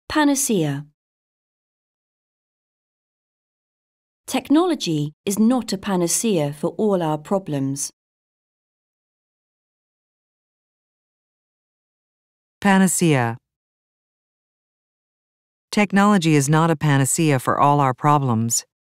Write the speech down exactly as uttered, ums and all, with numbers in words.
Panacea. Technology is not a panacea for all our problems. Panacea. Technology is not a panacea for all our problems.